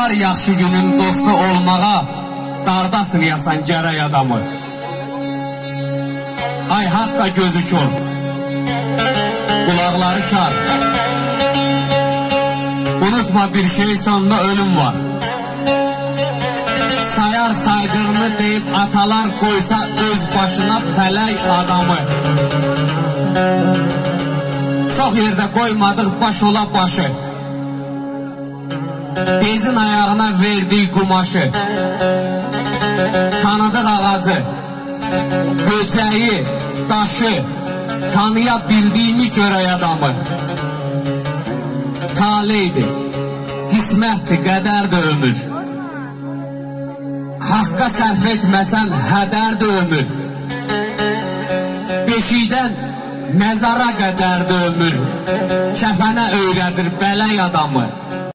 Var yaxşı günün dostu olmağa, darda sınayasan gərək adamı. Ay haqqa gözü kör, kulaqları kar. Unutma bir şey sonunda ölüm var. Sayar saydığını deyip atalar koysa öz başına fələk adamı. Çox yerdə qoymadıq baş ola başı. Bezin ayağına verdiği kumaşı, tanıdıq ağacı, böceği, daşı, tanıyabildiğimi görək adamı. Taleydi, qismətdir, qədərdir ömür. Haqqa sərf etməsən hədərdir ömür. Beşikdən məzara qədərdir ömür. Kəfənə öyrədir bələk adamı.